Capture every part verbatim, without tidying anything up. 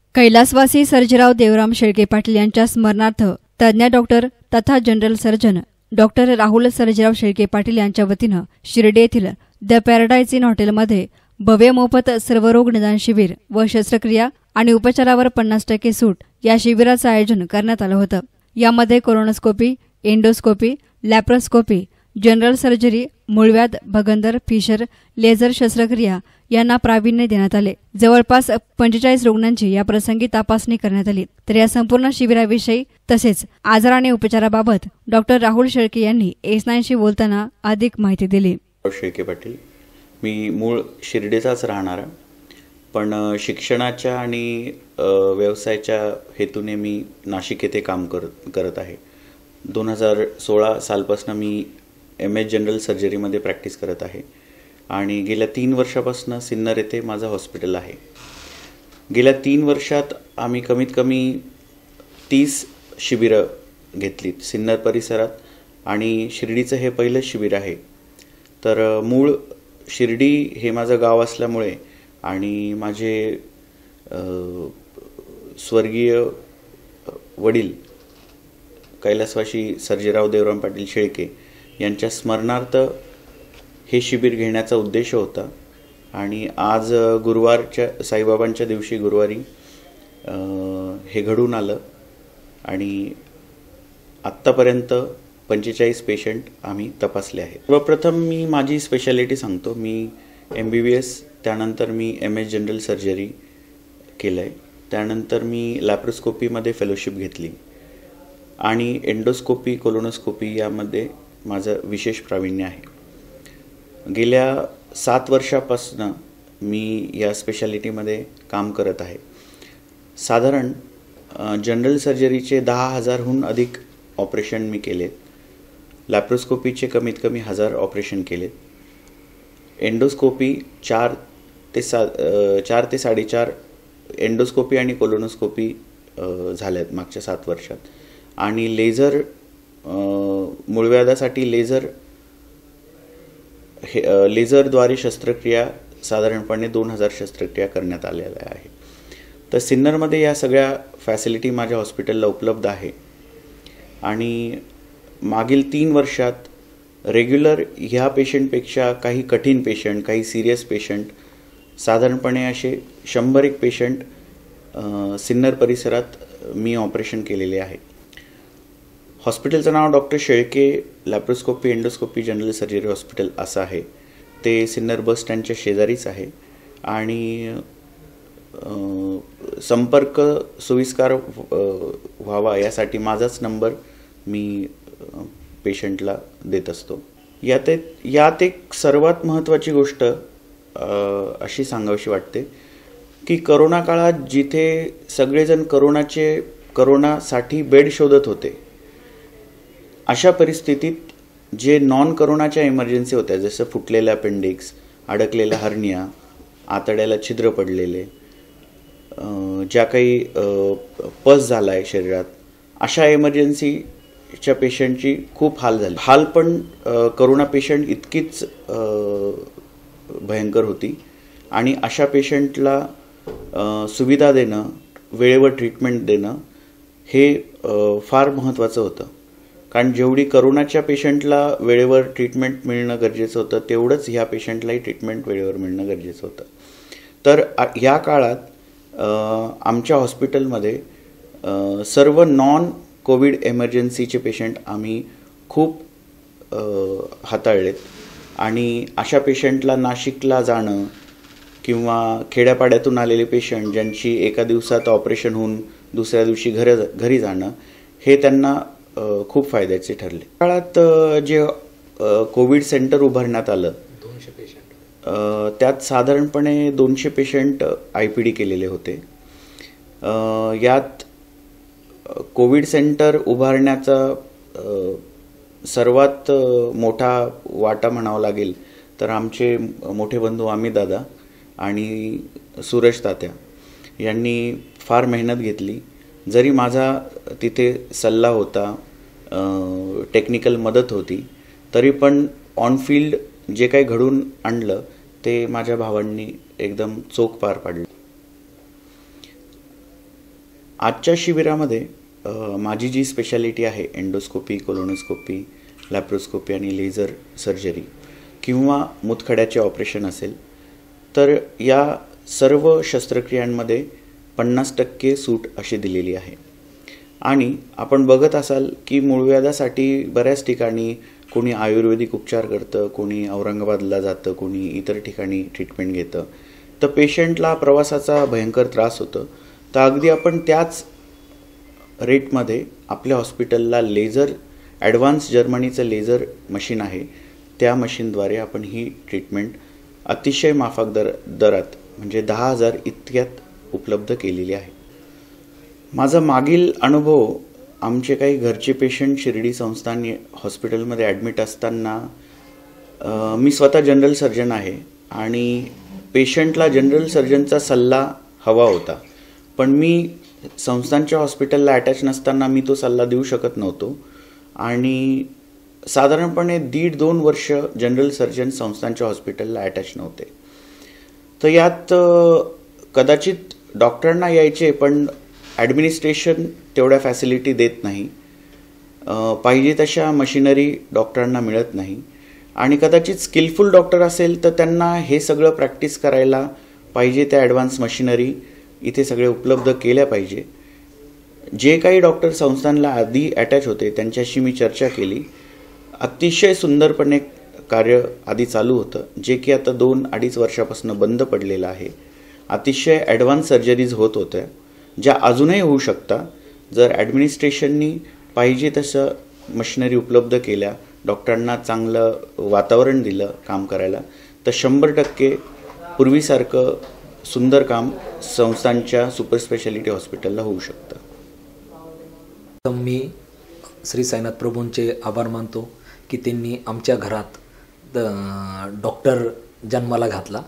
कैलासवासी सर्जेराव देवराम शेळके पाटील यांच्या स्मरणार्थ तज्ज्ञ डॉक्टर तथा general surgeon doctor Rahul Sarjerao Shelke Patil यांच्या वतीनं शिर्डी येथील द पॅराडाईज इन हॉटेलमध्ये भव्य मोफत सर्वरोग निदान शिबिर व शस्त्रक्रिया आणि उपचारावर पन्नास टक्के सूट या शिबिराचं आयोजन करण्यात आलं होतं। यामध्ये colonoscopy, endoscopy, laparoscopy, general surgery, मूळव्याध, भगंदर, फिशर, लेझर शस्त्रक्रिया यांना प्रावीण्य देण्यात आले। जवळपास पंचेचाळीस रुग्णांची या प्रसंगी तपासणी करण्यात आली। तर या संपूर्ण शिबिराविषयी तसेच आजार आणि उपचाराबाबत डॉक्टर राहुल शेळके यांनी एस नाईनशी बोलताना अधिक माहिती दिली। शेळके पाटील, मी मूळ शिर्डीचाच राहणारा, पण शिक्षणाच्या आणि व्यवसायाच्या हेतूने मी नाशिक येथे काम करत करत आहे। दोन हजार सोळा सालपासून मी एम एस जनरल सर्जरीमध्ये प्रॅक्टिस करत आहे आणि गेल्या तीन वर्षापासून सिन्नर येथे माझं हॉस्पिटल आहे। गेल्या तीन वर्षात आम्ही कमीत कमी तीस शिबिरं घेतली सिन्नर परिसरात आणि शिर्डीचं हे पहिलं शिबिर आहे। तर मूळ शिर्डी हे माझं गाव असल्यामुळे आणि माझे स्वर्गीय वडील कैलासवासी सर्जेराव देवराम पाटील शेळके यांच्या स्मरणार्थ हे शिबिर घेण्याचा उद्देश होता आणि आज गुरुवारच्या साईबाबांच्या दिवशी गुरुवारी हे घडून आलं आणि आत्तापर्यंत पंचेचाळीस पेशंट आम्ही तपासले आहेत। सर्वप्रथम मी माझी स्पेशालिटी सांगतो। मी एम बी बी एस, त्यानंतर मी एम एस जनरल सर्जरी केलं आहे, त्यानंतर मी लॅप्रोस्कोपीमध्ये फेलोशिप घेतली आणि एंडोस्कोपी, कोलोनोस्कोपी यामध्ये माझं विशेष प्रावीण्य आहे। गेल्या सात वर्षापासून मी या स्पेशालिटीमध्ये काम करत आहे। साधारण जनरल सर्जरीचे दहा हजारहून अधिक ऑपरेशन मी केलेत, लॅप्रोस्कोपीचे कमीत कमी हजार ऑपरेशन केलेत, एंडोस्कोपी चार ते सा चार ते साडेचार एंडोस्कोपी आणि कोलोनोस्कोपी झाल्यात मागच्या सात वर्षात आणि लेझर मूळव्याधासाठी लेझर हे लेझरद्वारे शस्त्रक्रिया साधारणपणे दोन हजार शस्त्रक्रिया करण्यात आलेल्या आहे। तर सिन्नरमध्ये या सगळ्या फॅसिलिटी माझ्या हॉस्पिटलला उपलब्ध आहे आणि मागील तीन वर्षात रेग्युलर ह्या पेशंटपेक्षा काही कठीण पेशंट, काही सिरियस पेशंट, साधारणपणे असे शंभर एक पेशंट सिन्नर परिसरात मी ऑपरेशन केलेले आहे। हॉस्पिटलचं नाव doctor Shelke laparoscopy endoscopy general surgery hospital असं आहे। ते सिन्नर बस स्टँडच्या शेजारीच आहे आणि संपर्क सोयीस्कर व्हावा यासाठी माझाच नंबर मी पेशंटला देत असतो। यात यात एक सर्वात महत्त्वाची गोष्ट अशी सांगावीशी वाटते की करोना काळात जिथे सगळेजण करोनाचे करोनासाठी बेड शोधत होते, अशा परिस्थितीत जे नॉन करोनाच्या इमर्जन्सी होत्या, जसं फुटलेल्या अपेंडिक्स, अडकलेल्या हर्निया, आतड्याला छिद्र पडलेले, ज्या काही पस झाला आहे शरीरात, अशा इमर्जन्सीच्या पेशंटची खूप हाल झाले। हाल पण करोना पेशंट इतकीच भयंकर होती आणि अशा पेशंटला सुविधा देणं, वेळेवर ट्रीटमेंट देणं हे फार महत्त्वाचं होतं। कारण जेवढी करोनाच्या पेशंटला वेळेवर ट्रीटमेंट मिळणं गरजेचं होतं, तेवढंच ह्या पेशंटलाही ट्रीटमेंट वेळेवर मिळणं गरजेचं होतं। तर ह्या काळात आमच्या हॉस्पिटलमध्ये सर्व नॉन कोविड एमर्जन्सीचे पेशंट आम्ही खूप हाताळलेत आणि अशा पेशंटला नाशिकला जाणं किंवा खेड्यापाड्यातून आलेले पेशंट ज्यांची एका दिवसात ऑपरेशन होऊन दुसऱ्या दिवशी घर घरी जाणं हे त्यांना खूप फायद्याचे ठरले। काळात जे कोविड सेंटर उभारण्यात आलं, दोनशे पेशंट त्यात साधारणपणे दोनशे पेशंट आय पी डी केलेले होते। यात कोविड सेंटर उभारण्याचा सर्वात मोठा वाटा म्हणावा लागेल तर आमचे मोठे बंधू अमित दादा आणि सुरेश तात्या यांनी फार मेहनत घेतली। जरी माझा तिथे सल्ला होता, टेक्निकल मदत होती, तरी पण ऑन फील्ड जे काही घडून आणलं ते माझ्या भावांनी एकदम चोख पार पाडलं। आजच्या शिबिरामध्ये अ, माझी जी स्पेशालिटी आहे एंडोस्कोपी, कोलोनोस्कोपी, लॅप्रोस्कोपी आणि लेझर सर्जरी किंवा मुतखड्याचे ऑपरेशन असेल, तर या सर्व शस्त्रक्रियांमध्ये पन्नास टक्के सूट अशी दिलेली आहे. आणि आपण बघत असाल की मूळव्याधासाठी बऱ्याच ठिकाणी कोणी आयुर्वेदिक उपचार करतं, कोणी औरंगाबादला जातं, कोणी इतर ठिकाणी ट्रीटमेंट घेतं. तर पेशंटला प्रवासाचा भयंकर त्रास होतो. तर अगदी आपण त्याच रेटमध्ये आपल्या हॉस्पिटलला लेझर ॲडव्हान्स जर्मनीचं लेझर मशीन आहे, त्या मशीनद्वारे आपण ही ट्रीटमेंट अतिशय माफक दर दरात म्हणजे दहा हजार इतक्यात उपलब्ध केलेली आहे. माझा मागील अनुभव, आमचे काही घरचे पेशंट शिर्डी संस्थान हॉस्पिटलमध्ये ॲडमिट असताना, मी स्वतः जनरल सर्जन आहे आणि पेशंटला जनरल सर्जनचा सल्ला हवा होता, पण मी संस्थांच्या हॉस्पिटलला अटॅच नसताना मी तो सल्ला देऊ शकत नव्हतो आणि साधारणपणे दीड दोन वर्ष जनरल सर्जन संस्थांच्या हॉस्पिटलला अटॅच नव्हते. तर यात कदाचित डॉक्टरांना यायचे, पण ॲडमिनिस्ट्रेशन तेवढ्या फॅसिलिटी देत नाही, पाहिजे तशा मशिनरी डॉक्टरांना मिळत नाही आणि कदाचित स्किलफुल डॉक्टर असेल तर त्यांना हे सगळं प्रॅक्टिस करायला पाहिजे त्या ॲडव्हान्स मशिनरी इथे सगळे उपलब्ध केल्या पाहिजे. जे काही डॉक्टर संस्थांना आधी अटॅच होते त्यांच्याशी मी चर्चा केली. अतिशय सुंदरपणे कार्य आधी चालू होतं, जे की आता दोन अडीच वर्षापासून बंद पडलेलं आहे. अतिशय ॲडव्हान्स सर्जरीज होत होत्या, ज्या अजूनही होऊ शकता जर ॲडमिनिस्ट्रेशननी पाहिजे तसं मशिनरी उपलब्ध केल्या, डॉक्टरांना चांगलं वातावरण दिलं काम करायला, तर शंभर टक्के पूर्वीसारखं सुंदर काम संस्थांच्या सुपर स्पेशालिटी हॉस्पिटलला होऊ शकतं. मी श्री साईनाथ प्रभूंचे आभार मानतो की त्यांनी आमच्या घरात डॉक्टर जन्माला घातला.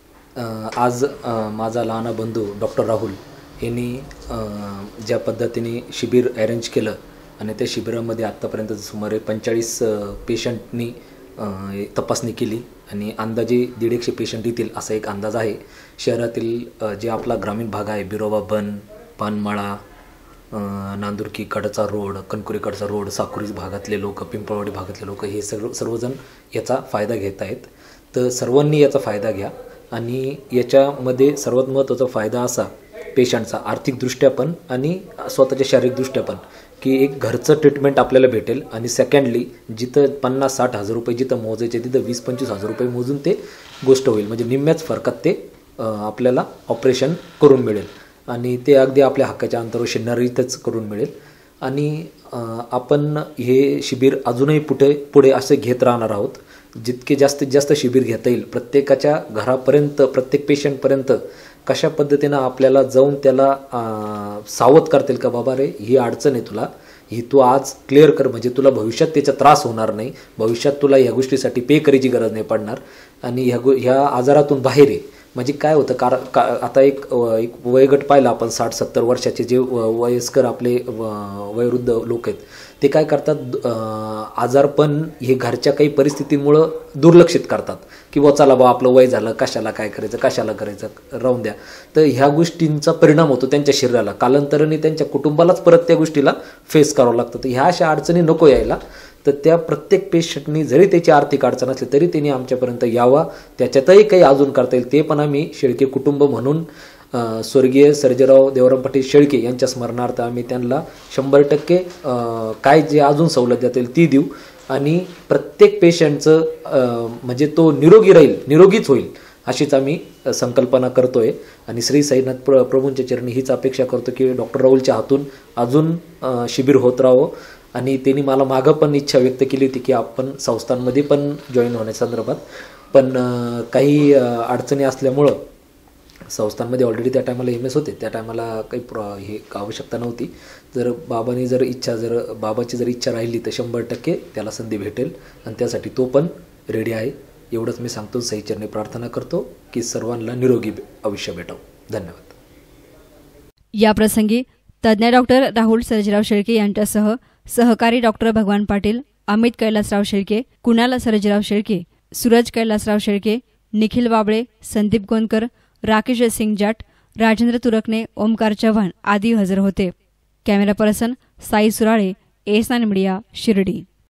आज माझा लहान बंधू डॉक्टर राहुल यांनी ज्या पद्धतीने शिबिर अरेंज केलं आणि त्या शिबिरामध्ये आत्तापर्यंत सुमारे पंचेचाळीस पेशंटनी तपासणी केली आणि अंदाजे दीड एकशे पेशंट येतील असा एक अंदाज आहे. शहरातील जे आपला ग्रामीण भाग आहे, बिरोबा बन, पानमाळा, नांदुर्की कडचा रोड, कणकुरी कडचा रोड, साकुरी भागातले लोक, पिंपळवाडी भागातले लोक हे सर्व सर्वजण याचा फायदा घेत आहेत. तर सर्वांनी याचा फायदा घ्या आणि याच्यामध्ये सर्वात महत्त्वाचा फायदा असा पेशंटचा आर्थिकदृष्ट्या पण आणि स्वतःच्या शारीरिकदृष्ट्या पण की एक घरचं ट्रीटमेंट आपल्याला भेटेल आणि सेकंडली जिथं पन्नास साठ हजार रुपये जिथं मोजायचे तिथं वीस पंचवीस हजार रुपये मोजून ते गोष्ट होईल. म्हणजे निम्म्याच फरकात ते आपल्याला ऑपरेशन करून मिळेल आणि ते अगदी आपल्या हक्काच्या अंतरावर शेणारीतच करून मिळेल. आणि आपण हे शिबिर अजूनही पुढे पुढे असे घेत राहणार आहोत. जितके जास्तीत जास्त शिबिर घेता येईल, प्रत्येकाच्या घरापर्यंत, प्रत्येक पेशंटपर्यंत कशा पद्धतीनं आपल्याला जाऊन त्याला सावध करता येईल का बाबा रे ही अडचण आहे तुला, ही तू आज क्लिअर कर, म्हणजे तुला भविष्यात त्याचा त्रास होणार नाही, भविष्यात तुला ह्या गोष्टीसाठी पे करायची गरज नाही पडणार आणि ह्या गो ह्या आजारातून बाहेर आहे. म्हणजे काय होतं कार का आता एक एक वयोगट पाहिला आपण, साठ सत्तर वर्षाचे जे वयस्कर आपले वयोवृद्ध लोक आहेत ते काय करतात, आजारपण हे घरच्या काही परिस्थितीमुळं दुर्लक्षित करतात की व चला बा आपलं वय झालं, कशाला काय करायचं, कशाला करायचं, राहून द्या. तर ह्या गोष्टींचा परिणाम होतो त्यांच्या शरीराला, कालांतराने त्यांच्या कुटुंबालाच परत त्या गोष्टीला फेस करावं लागतं. तर ह्या अशा अडचणी नको यायला. तर त्या प्रत्येक पेशंटनी जरी त्याची आर्थिक अडचण असली तरी त्यांनी आमच्यापर्यंत यावा, त्याच्यातही काही अजून करता येईल ते पण आम्ही शेळके कुटुंब म्हणून स्वर्गीय सर्जेराव देवराम पाटील शेळके यांच्या स्मरणार्थ आम्ही त्यांना शंभर टक्के काय जे अजून सवलत देता येईल ती देऊ आणि प्रत्येक पेशंटचं म्हणजे तो निरोगी राहील, निरोगीच होईल अशीच आम्ही संकल्पना करतोय. आणि श्री साईनाथ प्र प्रभूंच्या चरणी हीच अपेक्षा करतो की डॉक्टर राहुलच्या हातून अजून शिबिर होत राहावं. आणि त्यांनी मला मागं पण इच्छा व्यक्त केली होती की आपण संस्थांमध्ये पण जॉईन होण्यासंदर्भात, पण काही अडचणी असल्यामुळं संस्थांमध्ये ऑलरेडी त्या टायमाला एम एस होते, त्या टायमाला काही प्र हे आवश्यकता नव्हती. जर बाबांनी जर इच्छा जर बाबाची जर इच्छा राहिली तर शंभर टक्के त्याला संधी भेटेल आणि त्यासाठी तो पण रेडी आहे. एवढंच मी सांगतो. साईचरणी प्रार्थना करतो की सर्वांना निरोगी आयुष्य भेटावं. धन्यवाद. या प्रसंगी तज्ज्ञ डॉक्टर राहुल सर्जेराव शेळके यांच्यासह सहकारी डॉक्टर भगवान पाटील, अमित कैलासराव शेळके, कुणाल सर्जेराव शेळके, सूरज कैलासराव शेळके, निखिल वाबळे, संदीप गोंदकर, राकेश सिंग जाट, राजेंद्र तुरकणे, ओमकार चव्हाण आदी हजर होते. Camera person Sai Surale, S nine media, Shirdi.